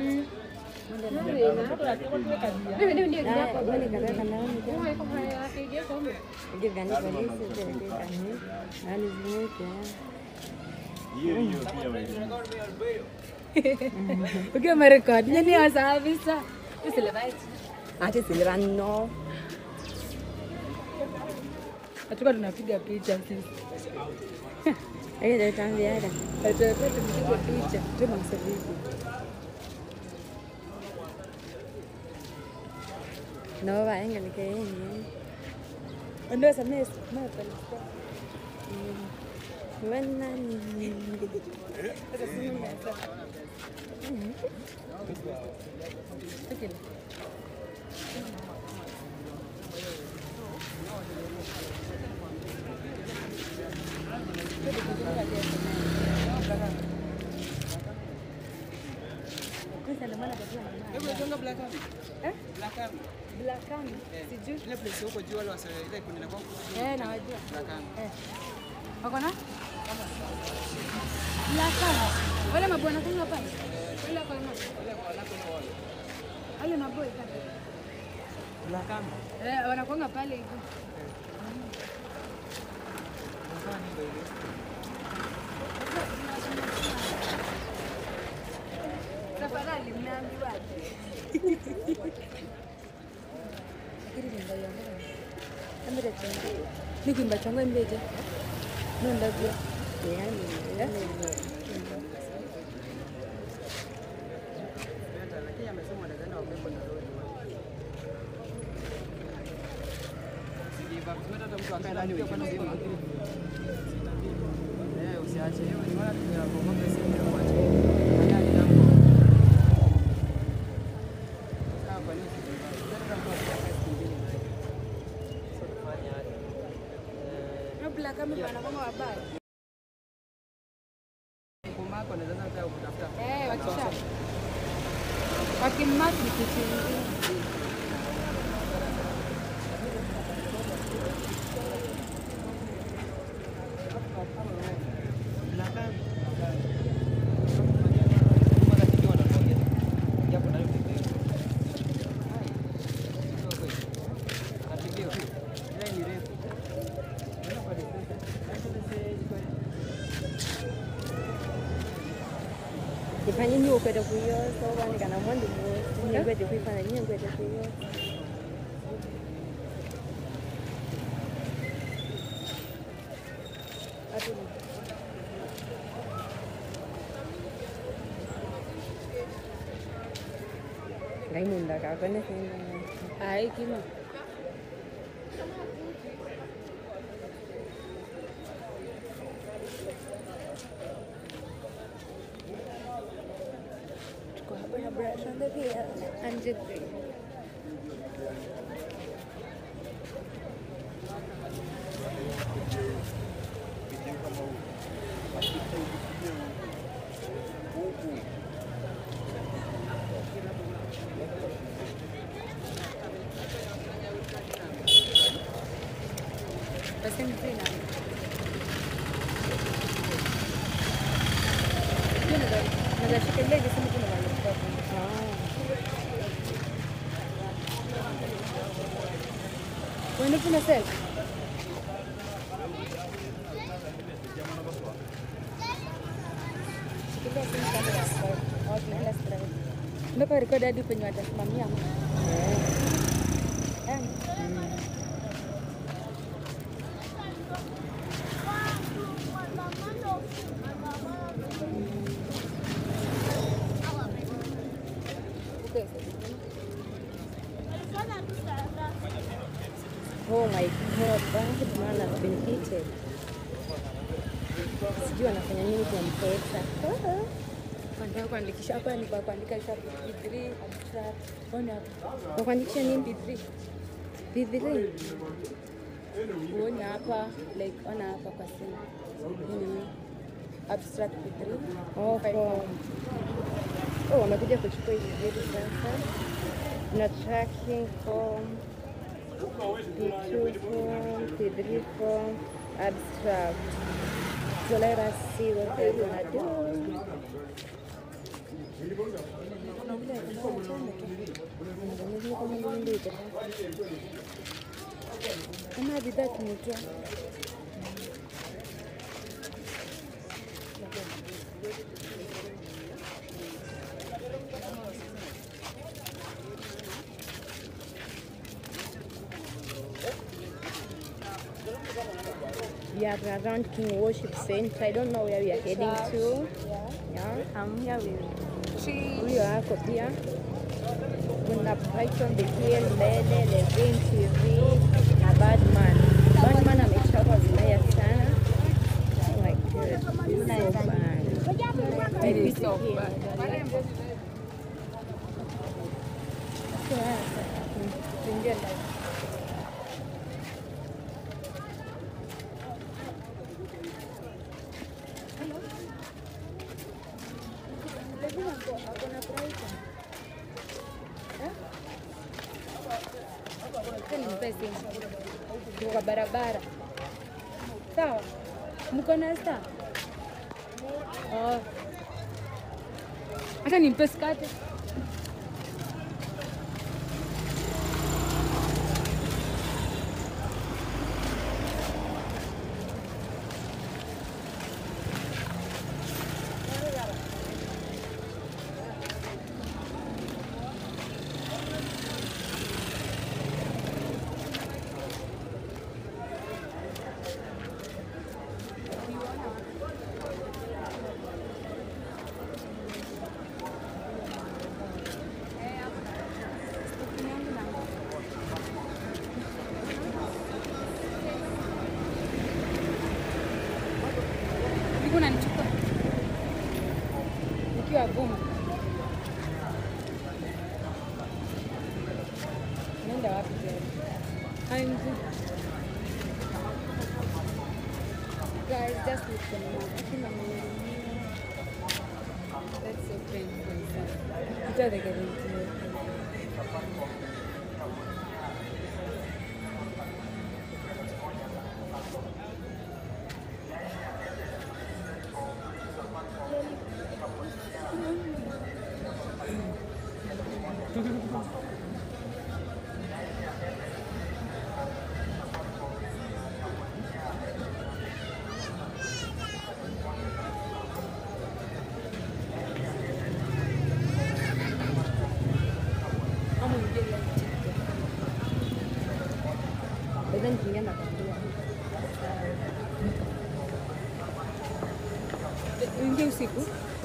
Ukiwa merekodi nini hasa avisa? Ati silivano. Atuka tunapiga picha sisi. Ndio tambiara. Atuka tunapiga picha. Tuna msabibu. No va en el que no esa mes no pero bueno esa sí no me está Belakang. Sijui. Ile place huko juu wale wase ile kuna kwa. Nawajua. Belakang. Wako na? Belakang. Wale mabwana kuna hapa. Wale kwa nani? Ile kwa lako na wale. Wale maboy kana. Belakang. Wanakuanga pale hivi. Sasa ni ndio ile. Tafadhali mnaambiwa. Ni kimba changu mbeje. Nenda vya. Yani. Lakini amesema anaweza na upepo na roho. Sijiba kusema hata mtu akae ndani kwa nini? Usiache hiyo ni wala tumeona kwa mambo ya simu ya watu. Kama wanakuwa wabaya. Kumako anaweza hata kutafuta. Wakisha. Wakimaki kitu kingine. Ifanye nini kwenda kuyo so wani kana mwandi mwe ni kwenda kuifanya nini kwenda kuyo ati ngai munda ka kwenda sema ai kima brush on the hair and just Bueno, ¿qué hacer? Mbona record hadi penye watasimamia? Oh my God, bad man has been heated. Sijui wanafanya nini kwa mpesa. Wanataka kuandikisha hapa ni kwa kuandika P3 abstract. Ona hapa. Kwa kuandikisha nini P3? P3. Ona hapa like ona hapa kwa simu. Abstract P3. Oh, wamekuja kuchukua hizi vitu sasa. Na tracking form. P2 form, P3 form, abstract. So let us see what they're gonna do. Kama bidhaa tumetoa. We are around King Worship Center. I don't know where we are heading to. Yeah, I'm here with huyo wako pia. Kuna Brighton the Hill, Lele, Levin TV na Badman. Badman amechapa vibaya sana. Oh my God, it's so bad. I beat so bad. Tuingie ndani. Kwa barabara. Sawa. Mko na star? Oh. Acha nimpe skate. Unanichukua nikiwa bomu, nenda wapi tena? I'm good. Guys, just look at me. That's so painful. What are they getting to do? Then tinggal nak ambil. Ini usiku.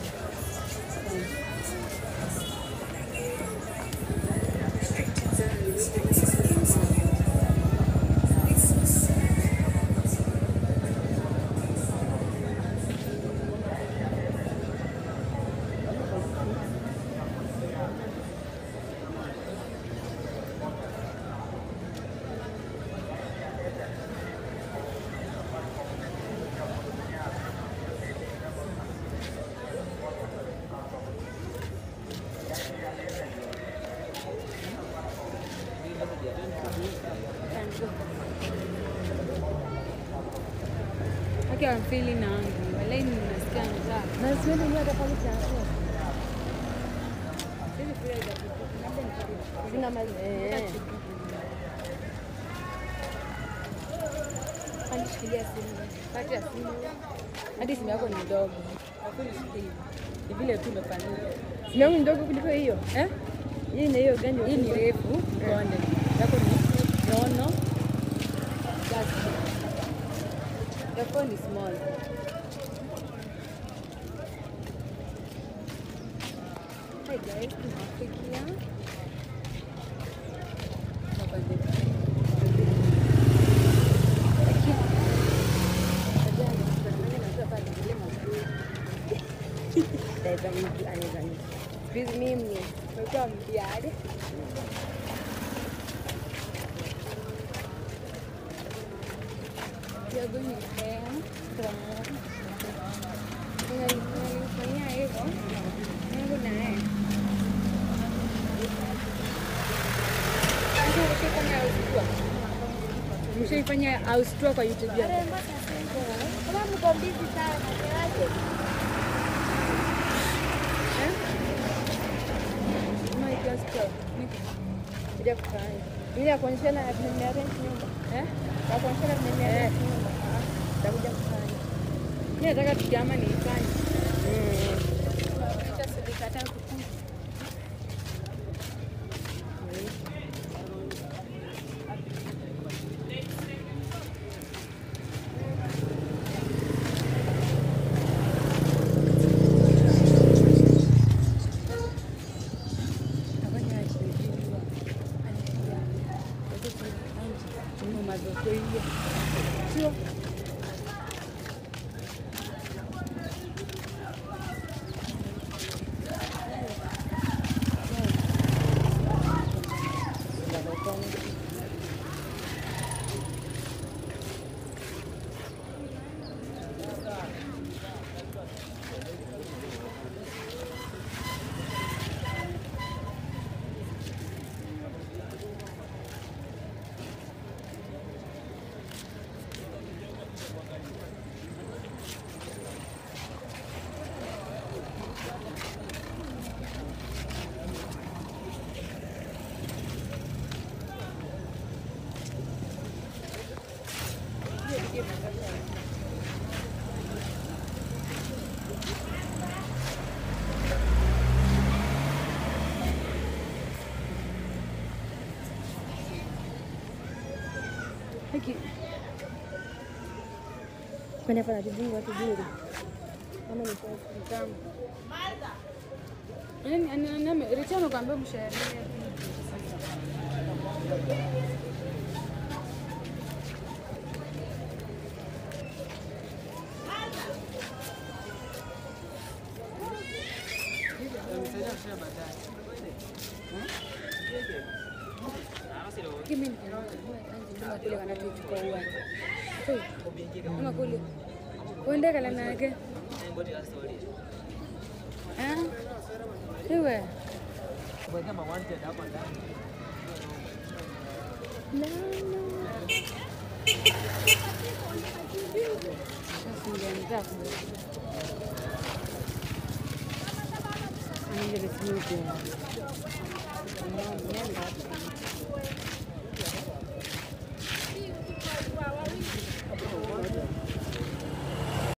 Okay, I'm feeling hungry. Walai ninasikia njaa. Na siwezi nini pale chakula. Hivi pia sina maji. Anishikilia simu. Kati ya simu. Hadi simu yako ni ndogo. Hakuna shida. Ni vile tu umepanuka. Simu yangu ni ndogo kuliko hiyo. Hii ni hiyo gani? Hii ni refu. Konde. Yako ni nono. The phone is small. Hi guys, tunafikia. Excuse me, welcome here. You're going to stay unalifanyia hivyo yangu naye mshaifanya house tour kwa YouTube yako? Kama mko busy sana naelewaje? stop. Kuja kufanya. Ili akuonyesha na tunaenda rent nyumba. Akuonyesha na tunaenda rent nyumba. Takuja kufanya. Mimi nataka tukiama niifanye. Acha silikataa kukuja. Hiki. Kwenda kwa jibu watu bure. Kama ni kwa kitamu. Yaani Richard kwambia mshahara. Kimi ni kama kule wanatuchukua uwanja. Kama kule. Uende kala nake. Iwe. Kwa kama wanted hapa ndani. No. Sasa ndio ndio smooth.